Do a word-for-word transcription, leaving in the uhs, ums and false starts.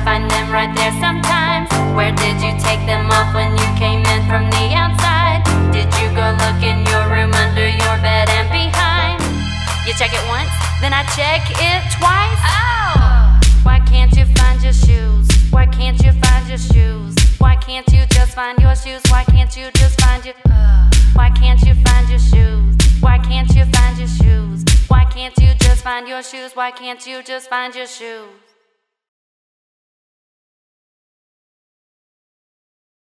find them right there sometimes. Where did you take them off when you came in from the outside? Did you go look in your room, under your bed and behind? You check it once, then I check it twice. Oh! Why can't you find your shoes? Why can't you find your shoes? Why can't you just find your shoes? Why can't you just find your... Uh, why can't you find your shoes? Why can't you find your shoes? Why can't you just find your shoes? Why can't you just find your shoes?